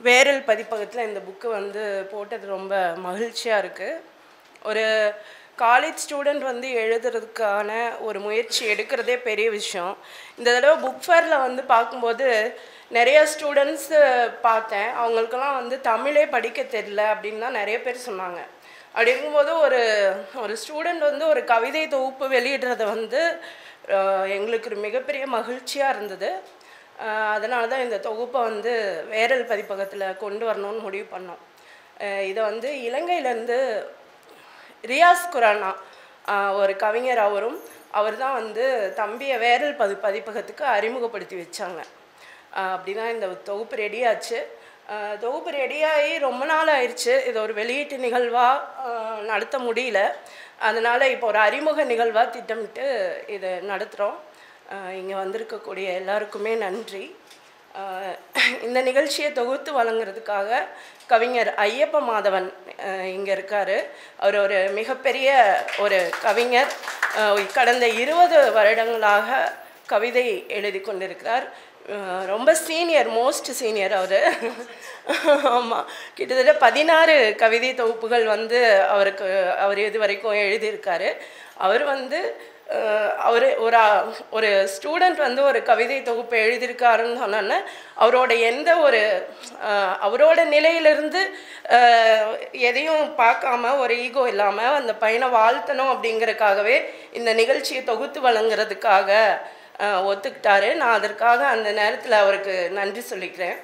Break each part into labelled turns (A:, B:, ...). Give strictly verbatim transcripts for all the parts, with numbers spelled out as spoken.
A: வேரல் பதிப்பகத்தில் இந்த புக்கு வந்து போட்டது ரொம்ப மகிழ்ச்சியாக இருக்குது. ஒரு காலேஜ் ஸ்டூடெண்ட் வந்து எழுதுறதுக்கான ஒரு முயற்சி எடுக்கிறதே பெரிய விஷயம். இந்த தடவை புக் ஃபேரில் வந்து பார்க்கும்போது நிறைய ஸ்டூடெண்ட்ஸு பார்த்தேன். அவங்களுக்கெல்லாம் வந்து தமிழே படிக்க தெரியல அப்படின்னு தான் நிறைய பேர் சொன்னாங்க. அப்படி இருக்கும்போது ஒரு ஒரு ஸ்டூடெண்ட் வந்து ஒரு கவிதை தொகுப்பு வெளியிடுறது வந்து எங்களுக்கு ஒரு மிகப்பெரிய மகிழ்ச்சியாக இருந்தது. அதனால தான் இந்த தொகுப்பை வந்து வேரல் பதிப்பகத்தில் கொண்டு வரணும்னு முடிவு பண்ணோம். இதை வந்து இலங்கையிலேருந்து ரியாஸ் குரானா ஒரு கவிஞர், அவரும் அவர் தான் வந்து தம்பியை வேரல் பதி பதிப்பகத்துக்கு அறிமுகப்படுத்தி வச்சாங்க. அப்படி தான் இந்த தொகுப்பு ரெடியாச்சு. தொகுப்பு ரெடியாகி ரொம்ப நாள் ஆயிடுச்சு. இதை ஒரு வெளியீட்டு நிகழ்வாக நடத்த முடியல. அதனால் இப்போ ஒரு அறிமுக நிகழ்வாக திட்டமிட்டு இதை நடத்துகிறோம். இங்கே வந்திருக்கக்கூடிய எல்லாருக்குமே நன்றி. இந்த நிகழ்ச்சியை தொகுத்து வழங்குறதுக்காக கவிஞர் ஐயப்ப மாதவன் இங்கே இருக்கார். அவர் ஒரு மிகப்பெரிய ஒரு கவிஞர். கடந்த இருபது வருடங்களாக கவிதை எழுதி கொண்டிருக்கிறார். ரொம்ப சீனியர், மோஸ்ட் சீனியர் அவர். ஆமாம், கிட்டத்தட்ட பதினாறு கவிதை தொகுப்புகள் வந்து அவருக்கு அவர் இது வரைக்கும் எழுதியிருக்காரு. அவர் வந்து அவர் ஒரு ஒரு ஸ்டூடெண்ட் வந்து ஒரு கவிதை தொகுப்பு எழுதியிருக்காருன்னு சொன்னோன்னே அவரோட எந்த ஒரு அவரோட நிலையிலிருந்து எதையும் பார்க்காம ஒரு ஈகோ இல்லாமல் அந்த பையனை வாழ்த்தணும் அப்படிங்கிறதுக்காகவே இந்த நிகழ்ச்சியை தொகுத்து வழங்குறதுக்காக ஒத்துக்கிட்டாரு. நான் அதற்காக அந்த நேரத்தில் அவருக்கு நன்றி சொல்லிக்கிறேன்.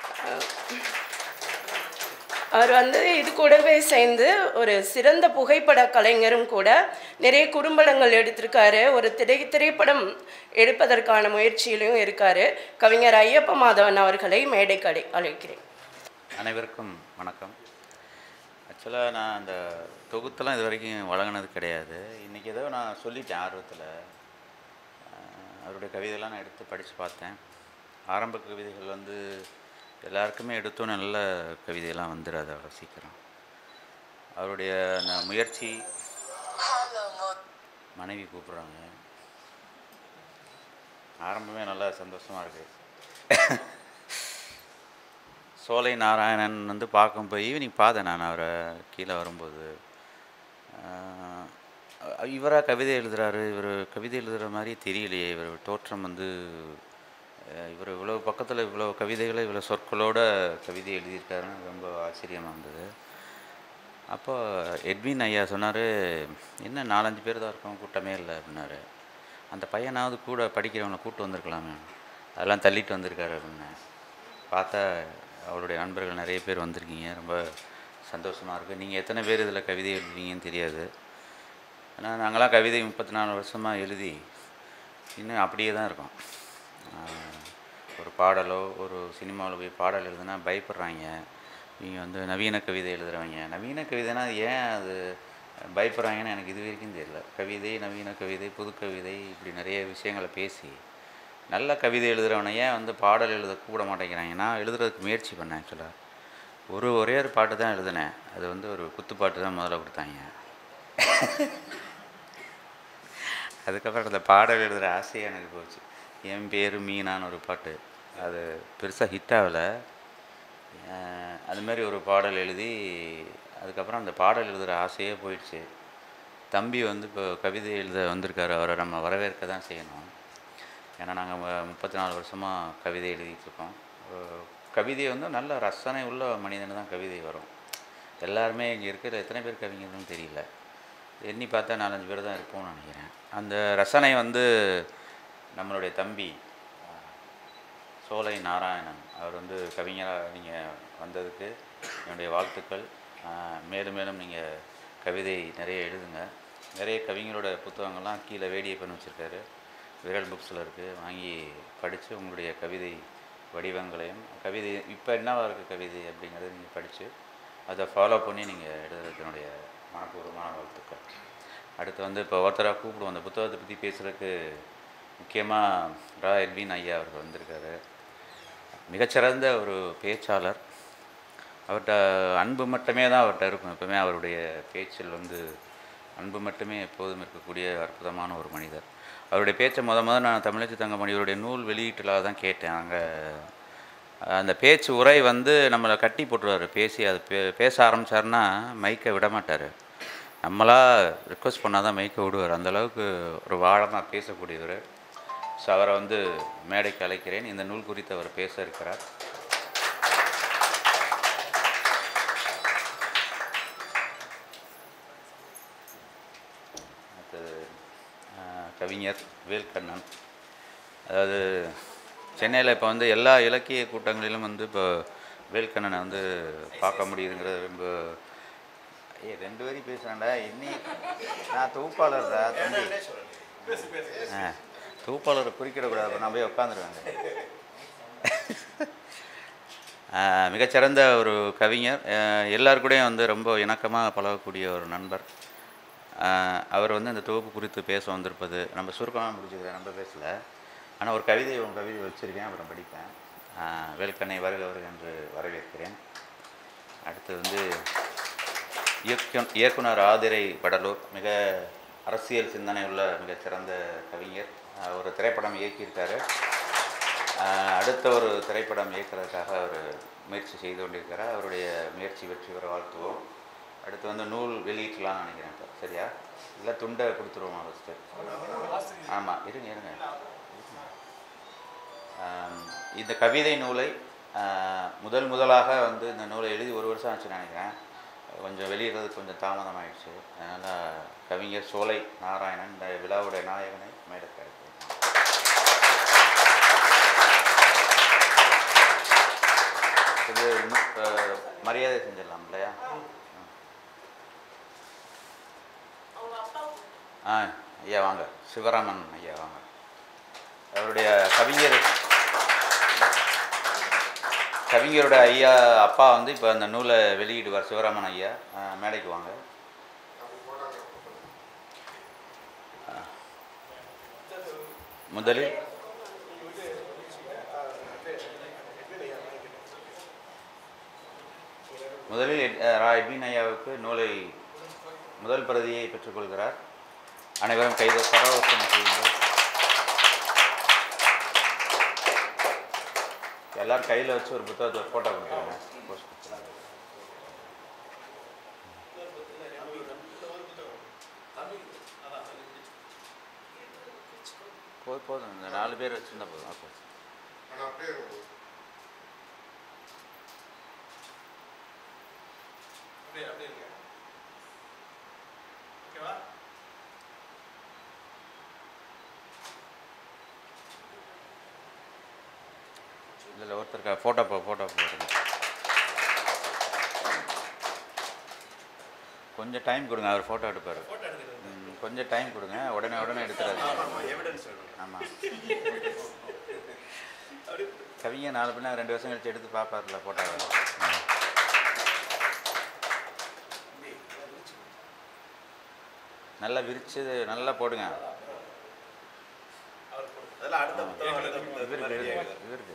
A: அவர் வந்து இது கூடவே சேர்ந்து ஒரு சிறந்த புகைப்பட கலைஞரும் கூட. நிறைய குறும்படங்கள் எடுத்திருக்காரு. ஒரு திரை திரைப்படம் எடுப்பதற்கான முயற்சியிலையும் இருக்கார். கவிஞர் ஐயப்ப மாதவன் அவர்களை மேடைக்கு அழைக்கிறேன்.
B: அனைவருக்கும் வணக்கம். ஆக்சுவலாக நான் அந்த தொகுத்தெல்லாம் இது வரைக்கும் வழங்கினது கிடையாது. இன்றைக்கி ஏதோ நான் சொல்லிட்டேன் ஆர்வத்தில். அவருடைய கவிதையெல்லாம் நான் எடுத்து படித்து பார்த்தேன். ஆரம்ப கவிதைகள் வந்து எல்லாருக்குமே எடுத்தோன்னு நல்ல கவிதையெல்லாம் வந்துடாது அவ்வளோ சீக்கிரம். அவருடைய அந்த முயற்சி. மனைவி கூப்பிட்றாங்க. ஆரம்பமே நல்லா சந்தோஷமாக இருக்குது. சோலை நாராயணன் வந்து பார்க்கும் போய் ஈவினிங் பார்த்தேன் நான் அவரை கீழே வரும்போது. இவராக கவிதை எழுதுகிறாரு, இவர் கவிதை எழுதுகிற மாதிரி தெரியலையே. இவர் தோற்றம் வந்து இவர் இவ்வளோ பக்கத்தில் இவ்வளோ கவிதைகளை இவ்வளோ சொற்களோட கவிதை எழுதியிருக்காருன்னு ரொம்ப ஆச்சரியமாக இருந்தது. அப்போ எட்வின் ஐயா சொன்னார், என்ன நாலஞ்சு பேர் தான் இருக்கோம், கூட்டமே இல்லை அப்படின்னாரு. அந்த பையனாவது கூட படிக்கிறவங்களை கூப்பிட்டு வந்திருக்கலாமே, அதெல்லாம் தள்ளிட்டு வந்திருக்காரு அப்படின்னு பார்த்தா அவருடைய நண்பர்கள் நிறைய பேர் வந்திருக்கீங்க. ரொம்ப சந்தோஷமாக இருக்குது. நீங்கள் எத்தனை பேர் இதில் கவிதை எழுதுவீங்கன்னு தெரியாது. ஆனால் நாங்களாம் கவிதை முப்பத்தி நாலு வருஷமாக எழுதி இன்னும் அப்படியே தான் இருக்கோம். ஒரு பாடலோ ஒரு சினிமாவில் போய் பாடல் எழுதுனா பயப்படுறாங்க. நீங்கள் வந்து நவீன கவிதை எழுதுகிறவங்க. நவீன கவிதைனா ஏன் அது பயப்படுறாங்கன்னு எனக்கு இது வரைக்கும் தெரியல. கவிதை, நவீன கவிதை, புது கவிதை, இப்படி நிறைய விஷயங்களை பேசி நல்ல கவிதை எழுதுகிறவனை ஏன் வந்து பாடல் எழுத கூட மாட்டேங்கிறாங்க. நான் எழுதுறதுக்கு முயற்சி பண்ணேன். ஆக்சுவலாக ஒரு ஒரே ஒரு பாட்டு தான் எழுதினேன். அது வந்து ஒரு குத்துப்பாட்டு தான் முதல்ல கொடுத்தாங்க. அதுக்கப்புறம் அந்த பாடல் எழுதுகிற ஆசையாக எனக்கு போச்சு. என் பேர் மீனான்னு ஒரு பாட்டு, அது பெருசாக ஹிட் ஆகலை. அதுமாரி ஒரு பாடல் எழுதி அதுக்கப்புறம் அந்த பாடல் எழுதுகிற ஆசையே போயிடுச்சு. தம்பி வந்து இப்போ கவிதை எழுத வந்திருக்காரு. அவரை நம்ம வரவேற்க தான் செய்யணும். ஏன்னா நாங்கள் முப்பத்தி நாலு வருஷமாக கவிதை எழுதிட்டுருக்கோம். கவிதை வந்து நல்ல ரசனை உள்ள மனிதனு தான் கவிதை வரும். எல்லாருமே இங்கே இருக்கிற எத்தனை பேர் கவிஞர்னு தெரியல, எண்ணி பார்த்தா நாலஞ்சு பேர் தான் இருப்போம்னு நினைக்கிறேன். அந்த ரசனை வந்து நம்மளுடைய தம்பி சோலை நாராயணன் அவர் வந்து கவிஞராக நீங்கள் வந்ததுக்கு என்னுடைய வாழ்த்துக்கள். மேலும் மேலும் நீங்கள் கவிதை நிறைய எழுதுங்க. நிறைய கவிஞரோட புத்தகங்கள்லாம் கீழே வேடியை பண்ணி வச்சுருக்காரு. விரல் புக்ஸில் இருக்குது. வாங்கி படித்து உங்களுடைய கவிதை வடிவங்களையும் கவிதை இப்போ என்னவாக இருக்குது கவிதை அப்படிங்கிறத நீங்கள் படித்து அதை ஃபாலோ பண்ணி நீங்கள் எழுதுறதுக்கு என்னுடைய மனப்பூர்வமான வாழ்த்துக்கள். அடுத்து வந்து இப்போ ஒருத்தராக கூப்பிடுவோம் அந்த புத்தகத்தை பற்றி பேசுகிறதுக்கு. முக்கியமாக ரா எட்வின் ஐயா அவர்கள் வந்திருக்காரு. மிகச்சிறந்த ஒரு பேச்சாளர். அவர்கிட்ட அன்பு மட்டுமே தான் அவர்கிட்ட இருக்கும். எப்பவுமே அவருடைய பேச்சில் வந்து அன்பு மட்டுமே எப்போதும் இருக்கக்கூடிய அற்புதமான ஒரு மனிதர். அவருடைய பேச்சை முத முதல் நான் தமிழச்சி தங்கமணி அவருடைய நூல் வெளியீட்டில் தான் கேட்டேன். அங்கே அந்த பேச்சு உரை வந்து நம்மளை கட்டி போட்டுருவார். பேசி அது பே பேச ஆரம்பித்தார்னா மைக்கை விட மாட்டார். நம்மளா ரிக்வஸ்ட் பண்ணால் தான் மைக்கை விடுவார். அந்தளவுக்கு ஒரு ஆழமாக பேசக்கூடியவர். ஸோ அவரை வந்து மேடைக்கு அழைக்கிறேன். இந்த நூல் குறித்து அவர் பேச இருக்கிறார். அடுத்தது கவிஞர் வேல்கண்ணன். அதாவது சென்னையில் இப்போ வந்து எல்லா இலக்கிய கூட்டங்களிலும் வந்து இப்போ வேல்கண்ணனை வந்து பார்க்க முடியுதுங்கிறது ரொம்ப. ஏ ரெண்டு பேரும் பேசுகிறாண்டா. இன்னி நான் தொகுப்பாளர் தான் தம்பி. ஆ தொகுப்பாளரை குறிக்கிடக்கூடாது. அப்போ நான் போய் உட்காந்துருவேங்க. மிகச்சிறந்த ஒரு கவிஞர். எல்லாருக்கூடையும் வந்து ரொம்ப இணக்கமாக பழகக்கூடிய ஒரு நண்பர். அவர் வந்து இந்த தொகுப்பு குறித்து பேச வந்திருப்பது நம்ம சுருக்கமாக முடிச்சுக்கிறேன். நம்ம பேசலை. ஆனால் ஒரு கவிதை உங்கள் கவிதை வச்சுருக்கேன், அப்புறம் படிப்பேன். வேல்கண்ணை வருக வருக என்று வரவேற்கிறேன். அடுத்து வந்து இயக்கு இயக்குனர் ஆதிரை படலூர். மிக அரசியல் சிந்தனை உள்ள மிகச்சிறந்த கவிஞர். ஒரு திரைப்படம் இயக்கியிருக்காரு. அடுத்த ஒரு திரைப்படம் இயக்கிறதுக்காக அவர் முயற்சி செய்து கொண்டிருக்கிறார். அவருடைய முயற்சி வெற்றி பெற வாழ்த்துவோம். அடுத்து வந்து நூல் வெளியிட்டலாம்னு நினைக்கிறேன். இப்போ சரியா இல்லை துண்டை கொடுத்துருவோம் ஃபஸ்ட்டு. ஆமாம் இருங்க இருங்க. இந்த கவிதை நூலை முதல் முதலாக வந்து இந்த நூலை எழுதி ஒரு வருஷம் ஆச்சுன்னு நினைக்கிறேன். கொஞ்சம் வெளியிடுறதுக்கு கொஞ்சம் தாமதம் ஆயிடுச்சு. அதனால் கவிஞர் சோலை நாராயணன் இந்த விழாவுடைய நாயகனை மேடைக்கு அழைக்கிறேன். இது மரியாதை செஞ்சிடலாம் இல்லையா? ஆ ஐயா வாங்க. சிவராமன் ஐயா வாங்க. அவருடைய கவிஞர் கவிஞரோட ஐயா அப்பா வந்து இப்போ அந்த நூலை வெளியிடுவார். சிவராமன் ஐயா மேடைக்கு வாங்க. முதலில் முதலில் ரா எட்வின் ஐயாவுக்கு நூலை முதல் பிரதியை பெற்றுக்கொள்கிறார். அனைவரும் கைது கரகோஷம் செய்யுங்கள். எல்லோரும் கையில் வச்சு ஒரு புத்தகத்தை ஒரு ஃபோட்டோ கொடுத்துருங்க. போஸ்ட் கொடுத்துருங்க. போதும் போதும் இந்த நாலு பேர் வச்சுருந்தா போதும். அப்போ இதில் ஒருத்தருக்கா ஃபோட்டோ போ ஃபோட்டோ போடுங்க. கொஞ்சம் டைம் கொடுங்க. அவர் ஃபோட்டோ எடுப்பார். கொஞ்சம் டைம் கொடுங்க. உடனே உடனே எடுத்துறாரு. ஆமாம் கவிஞர் நாலு பின்னா ரெண்டு வருஷம் கழிச்சு எடுத்து பார்ப்பார்ல ஃபோட்டோ. நல்லா விரிச்சு நல்லா போடுங்க. இவருக்கு இவருக்கு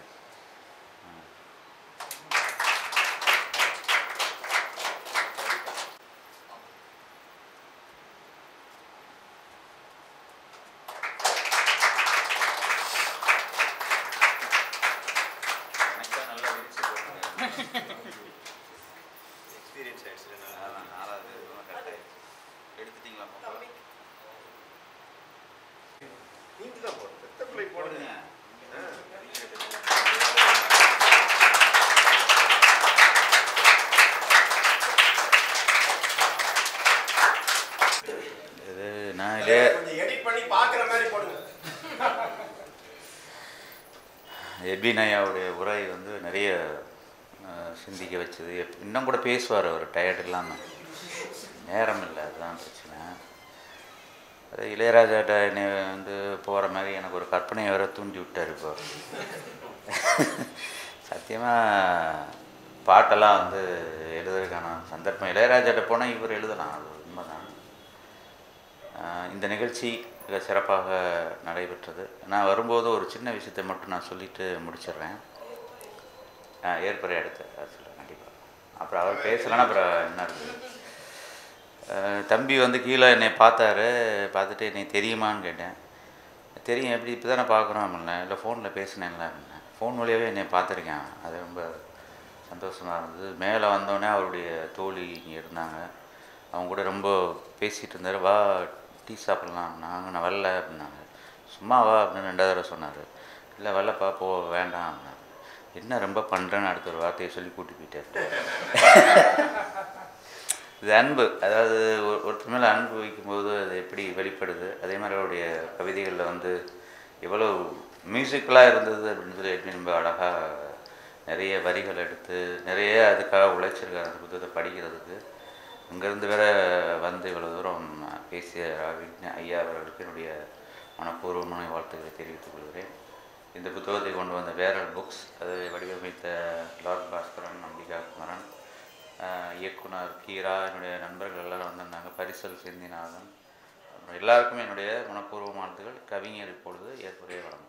B: எட்வின் ஐயாவுடைய உரை வந்து நிறைய சிந்திக்க வச்சது. இன்னும் கூட பேசுவார் அவர் டயர்ட் இல்லாமல். நேரம் இல்லை, அதுதான் பிரச்சனை. அது இளையராஜாட்ட என்னை வந்து போகிற மாதிரி எனக்கு ஒரு கற்பனையை வேற தூண்டி விட்டார். இப்போ சத்தியமாக பாட்டெல்லாம் வந்து எழுதுறதுக்கான சந்தர்ப்பம் இளையராஜாட்ட போனால் இவர் எழுதலாம். அது உண்மைதான். இந்த நிகழ்ச்சி மிக சிறப்பாக நடைபெற்றது. நான் வரும்போது ஒரு சின்ன விஷயத்தை மட்டும் நான் சொல்லிவிட்டு முடிச்சிடுறேன். ஏற்புரை அடுத்து சொல்கிறேன் கண்டிப்பாக. அப்புறம் அவர் பேசலைன்னா அப்புறம் என்ன இருக்குது. தம்பி வந்து கீழே என்னை பார்த்தாரு. பார்த்துட்டு என்னை தெரியுமான்னு கேட்டேன். தெரியும் எப்படி இப்போ தானே பார்க்குறோம் அப்படின்னா. இல்லை ஃபோனில் பேசினேன்ல அப்படின்னா. ஃபோன் வழியாகவே என்னை பார்த்துருக்கேன். அது ரொம்ப சந்தோஷமாக இருந்தது. மேலே வந்தோடனே அவருடைய தோழி இங்கே இருந்தாங்க. அவங்க கூட ரொம்ப பேசிகிட்டு இருந்தார். வா டீ சாப்பிட்லாம். நாங்கள் நான் வரல அப்படின்னாங்க. சும்மா வா அப்படின்னு ரெண்டாவது தடவை சொன்னார். இல்லை வரலப்பா போ வேண்டாம் அப்படின்னாங்க. என்ன ரொம்ப பண்ணுறேன்னு அடுத்த ஒரு வார்த்தையை சொல்லி கூட்டி போயிட்டார். இது அன்பு. அதாவது ஒரு ஒருத்தர் மேலே அன்பு வைக்கும்போது அது எப்படி வெளிப்படுது. அதே மாதிரி அவருடைய கவிதைகளில் வந்து எவ்வளோ மியூசிக்கலாக இருந்தது அப்படின்னு சொல்லி எப்படி ரொம்ப அழகாக நிறைய வரிகள் எடுத்து நிறைய அதுக்காக உழைச்சிருக்காரு அந்த புத்தகத்தை படிக்கிறதுக்கு. அங்கேருந்து வேற வந்து இவ்வளோ தூரம் பேசிய விக்ன ஐயா அவர்களுக்கு என்னுடைய மனப்பூர்வமான வாழ்த்துக்களை தெரிவித்துக் கொள்கிறேன். இந்த புத்தகத்தை கொண்டு வந்த வேரல் புக்ஸ், அதை வடிவமைத்த லார்ட் பாஸ்கரன், அம்பிகா குமரன், இயக்குனர் கீரா, என்னுடைய நண்பர்கள் எல்லோரும் வந்திருந்தாங்க. பரிசல் செந்திநாதன், எல்லாருக்குமே என்னுடைய மனப்பூர்வமான வாழ்த்துக்கள். கவிஞர் இப்பொழுது ஏற்புரையை வழங்குவார்.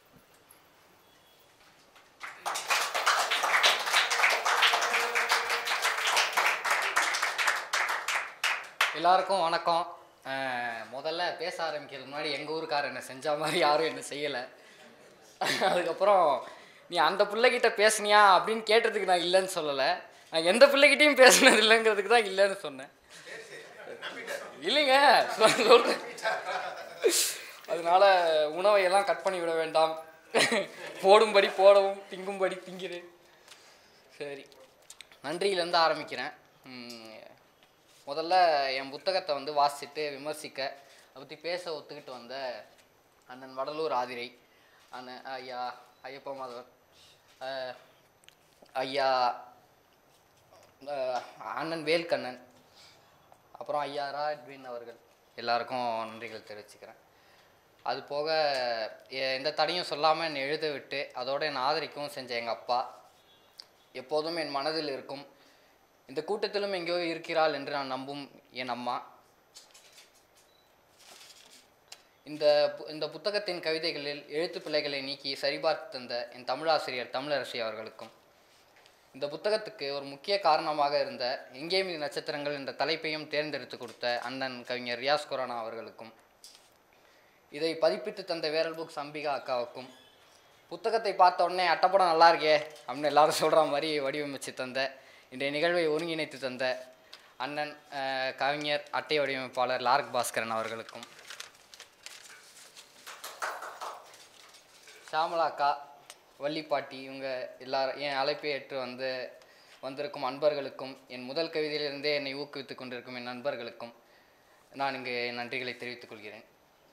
C: எல்லாருக்கும் வணக்கம். முதல்ல பேச ஆரம்பிக்கிறதுக்கு முன்னாடி எங்கள் ஊருக்காரர் என்ன செஞ்ச மாதிரி யாரும் என்ன செய்யலை. அதுக்கப்புறம் நீ அந்த பிள்ளைகிட்ட பேசுனியா அப்படின்னு கேட்டதுக்கு நான் இல்லைன்னு சொல்லலை. நான் எந்த பிள்ளைகிட்டையும் பேசுனது இல்லைங்கிறதுக்கு தான் இல்லைன்னு சொன்னேன். இல்லைங்க சொல்கிறேன். அதனால உணவையெல்லாம் கட் பண்ணி விட வேண்டாம். போடும்படி போடவும் திங்கும்படி திங்கிறேன். சரி, நன்றியிலேருந்து ஆரம்பிக்கிறேன். முதல்ல என் புத்தகத்தை வந்து வாசிச்சுட்டு விமர்சிக்க அதை பற்றி பேச ஒத்துக்கிட்டு வந்த அண்ணன் வடலூர் ஆதிரை, அண்ணன் ஐயா ஐயப்ப மாதவன், ஐயா அண்ணன் வேல்கண்ணன், அப்புறம் ஐயா ரா எட்வின் அவர்கள் எல்லாருக்கும் நன்றிகள் தெரிவிச்சுக்கிறேன். அது போக எந்த தடையும் சொல்லாமல் என்னை எழுத விட்டு அதோடு என்னை ஆதரிக்கவும் செஞ்ச எங்கள் அப்பா, எப்போதும் என் மனதில் இருக்கும், இந்த கூட்டத்திலும் எங்கேயோ இருக்கிறாள் என்று நான் நம்பும் என் அம்மா, இந்த இந்த புத்தகத்தின் கவிதைகளில் எழுத்து பிழைகளை நீக்கி சரிபார்த்து தந்த என் தமிழாசிரியர் தமிழரசி அவர்களுக்கும், இந்த புத்தகத்துக்கு ஒரு முக்கிய காரணமாக இருந்த எங்கே மீது நட்சத்திரங்கள் என்ற தலைப்பையும் தேர்ந்தெடுத்து கொடுத்த அண்ணன் கவிஞர் ரியாஸ் குரானா அவர்களுக்கும், இதை பதிப்பித்து தந்த வேரல் புக்ஸ் அம்பிகா அக்காவுக்கும், புத்தகத்தை பார்த்த உடனே அட்டப்படம் நல்லா இருக்கே அப்படின்னு எல்லாரும் சொல்கிற மாதிரி வடிவமைச்சு தந்த இன்றைய நிகழ்வை ஒருங்கிணைத்து தந்த அண்ணன் கவிஞர் அட்டை வடிவமைப்பாளர் லார்க் பாஸ்கரன் அவர்களுக்கும், ஷாமலாக்கா, வள்ளிப்பாட்டி, இவங்க எல்லாரும் என் அழைப்பை ஏற்று வந்து வந்திருக்கும் அன்பர்களுக்கும், என் முதல் கவிதையிலிருந்தே என்னை ஊக்குவித்து கொண்டிருக்கும் என் நண்பர்களுக்கும் நான் இங்கு நன்றிகளை தெரிவித்துக் கொள்கிறேன்.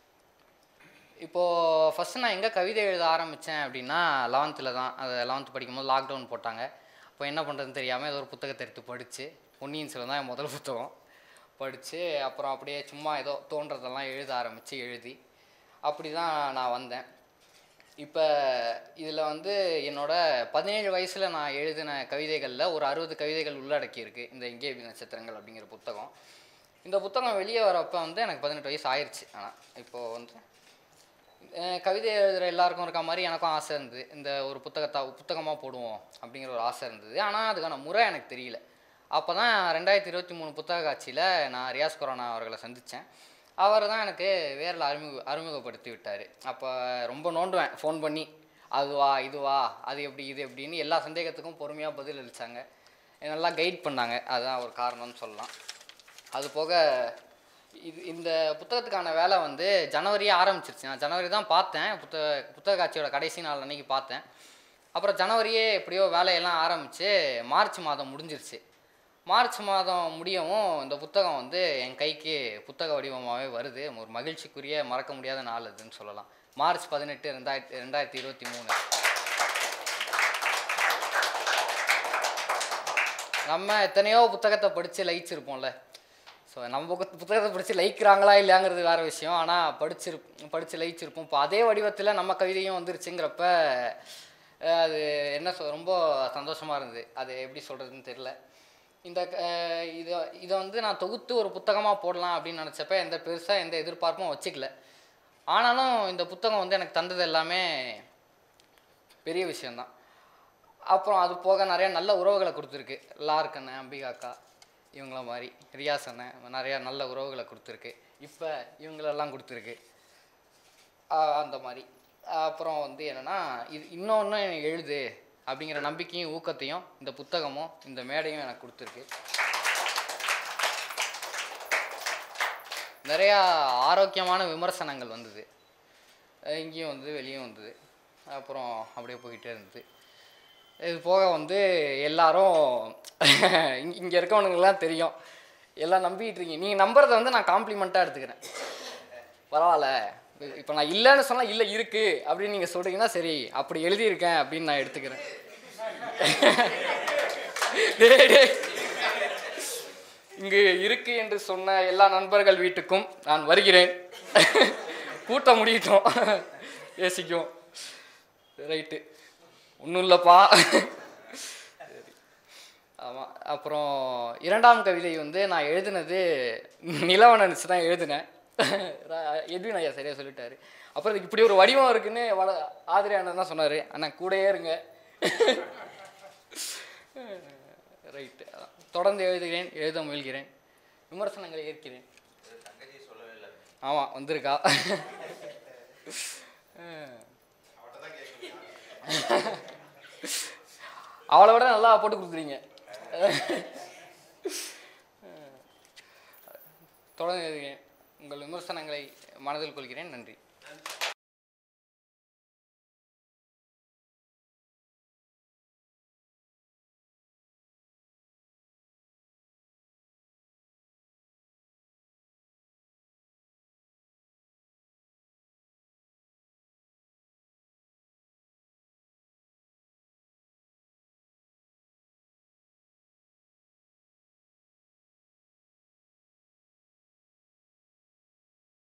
C: இப்போது ஃபஸ்ட்டு நான் எங்கே கவிதை எழுத ஆரம்பித்தேன் அப்படின்னா லெவன்த்தில் தான். அது லெவன்த்து படிக்கும்போது லாக்டவுன் போட்டாங்க. இப்போ என்ன பண்ணுறதுன்னு தெரியாமல் ஏதோ ஒரு புத்தகத்தை எடுத்து படித்து, பொன்னியின் செல்வன் தான் என் முதல் புத்தகம் படித்து, அப்புறம் அப்படியே சும்மா ஏதோ தோன்றதெல்லாம் எழுத ஆரம்பித்து எழுதி அப்படி தான் நான் வந்தேன். இப்போ இதில் வந்து என்னோடய பதினேழு வயசில் நான் எழுதின கவிதைகளில் ஒரு அறுபது கவிதைகள் உள்ளடக்கியிருக்கு இந்த எங்கே நட்சத்திரங்கள் அப்படிங்கிற புத்தகம். இந்த புத்தகம் வெளியே வரப்போ வந்து எனக்கு பதினெட்டு வயசு ஆயிடுச்சு. ஆனால் இப்போது வந்து கவிதை எழுதுகிற எல்லாருக்கும் இருக்க மாதிரி எனக்கும் ஆசை இருந்தது. இந்த ஒரு புத்தகத்தை புத்தகமாக போடுவோம் அப்படிங்கிற ஒரு ஆசை இருந்தது. ஆனால் அதுக்கான முறை எனக்கு தெரியல. அப்போ தான் ரெண்டாயிரத்தி இருபத்தி மூணு புத்தக காட்சியில் நான் ரியாஸ் குரானா அவர்களை சந்தித்தேன். அவர் தான் எனக்கு வேரில் அறிமுக அறிமுகப்படுத்தி விட்டார். அப்போ ரொம்ப நோண்டுவேன் ஃபோன் பண்ணி, அதுவா இதுவா அது எப்படி இது எப்படின்னு எல்லா சந்தேகத்துக்கும் பொறுமையாக பதில் அளித்தாங்க. நல்லா கைட் பண்ணாங்க. அதுதான் ஒரு காரணம்னு சொல்லலாம். அது போக இது இந்த புத்தகத்துக்கான வேலை வந்து ஜனவரியே ஆரம்பிச்சிருச்சு. நான் ஜனவரி தான் பார்த்தேன், புத்தக புத்தக காட்சியோட கடைசி நாள் அன்றைக்கி பார்த்தேன். அப்புறம் ஜனவரியே எப்படியோ வேலையெல்லாம் ஆரம்பித்து மார்ச் மாதம் முடிஞ்சிருச்சு. மார்ச் மாதம் முடியவும் இந்த புத்தகம் வந்து என் கைக்கு புத்தக வடிவமாகவே வருது. ஒரு மகிழ்ச்சிக்குரிய மறக்க முடியாத நாள் அதுன்னு சொல்லலாம். மார்ச் பதினெட்டு ரெண்டாயிரத்தி ரெண்டாயிரத்தி இருபத்தி மூணு நம்ம எத்தனையோ புத்தகத்தை படித்து லயிச்சிருப்போம்ல. ஸோ நம்ம புத்தகத்தை படித்து லயிக்கிறாங்களா இல்லையாங்கிறது வேறு விஷயம். ஆனால் படிச்சிரு படித்து லயிச்சிருப்போம். இப்போ அதே வடிவத்தில் நம்ம கவிதையும் வந்துருச்சுங்கிறப்ப அது என்ன சொ ரொம்ப சந்தோஷமாக இருந்தது. அது எப்படி சொல்கிறதுன்னு தெரில. இந்த இதை இதை வந்து நான் தொகுத்து ஒரு புத்தகமாக போடலாம் அப்படின்னு நினச்சப்ப எந்த பெருசாக எந்த எதிர்பார்ப்பும் வச்சுக்கல. ஆனாலும் இந்த புத்தகம் வந்து எனக்கு தந்தது எல்லாமே பெரிய விஷயந்தான். அப்புறம் அது போக நிறையா நல்ல உறவுகளை கொடுத்துருக்கு. லார்க் அண்ணன், அம்பிகா அக்கா, இவங்கள மாதிரி ரியாஸ் அண்ணன் நிறையா நல்ல உறவுகளை கொடுத்துருக்கு. இப்போ இவங்களெல்லாம் கொடுத்துருக்கு. அந்த மாதிரி அப்புறம் வந்து என்னென்னா இது இன்னொன்று எழுது அப்படிங்கிற நம்பிக்கையும் ஊக்கத்தையும் இந்த புத்தகமும் இந்த மேடையும் எனக்கு கொடுத்துருக்கு. நிறையா ஆரோக்கியமான விமர்சனங்கள் வந்தது, இங்கேயும் வந்து வெளியும் வந்தது, அப்புறம் அப்படியே போயிட்டே இருந்தது. இது போக வந்து எல்லாரும் இங்கே இங்கே இருக்கவனுங்கெல்லாம் தெரியும், எல்லாம் நம்பிக்கிட்டு இருக்கீங்க. நீங்கள் நம்புறதை வந்து நான் காம்ப்ளிமெண்ட்டாக எடுத்துக்கிறேன். பரவாயில்ல, இப்போ நான் இல்லைன்னு சொன்னால் இல்லை இருக்குது அப்படின்னு நீங்கள் சொல்கிறீங்கன்னா சரி, அப்படி எழுதியிருக்கேன் அப்படின்னு நான் எடுத்துக்கிறேன். இங்கு இருக்கு என்று சொன்ன எல்லா நண்பர்கள் வீட்டுக்கும் நான் வருகிறேன். கூட்ட முடியட்டும், பேசிக்கும். ரைட்டு, ஒன்றும் இல்லைப்பா. ஆமாம். அப்புறம் இரண்டாம் கவிதை வந்து நான் எழுதினது நிலவனை நினச்சி தான் எழுதினேன். எதுவும் ஐயா சரியாக சொல்லிட்டாரு. அப்புறம் இதுக்கு இப்படி ஒரு வடிவம் இருக்குன்னு வள ஆதிரி அண்ணன் தான் சொன்னார். அண்ணா கூடயே இருங்க. ரைட்டு, தொடர்ந்து எழுதுகிறேன், எழுத முயல்கிறேன், விமர்சனங்களை ஏற்கிறேன். ஆமாம், வந்திருக்கா. அவளை விட நல்லா போட்டு கொடுக்குறீங்க. தொடர்ந்து எழுதுகிறேன், உங்கள் விமர்சனங்களை மனதில் கொள்கிறேன். நன்றி.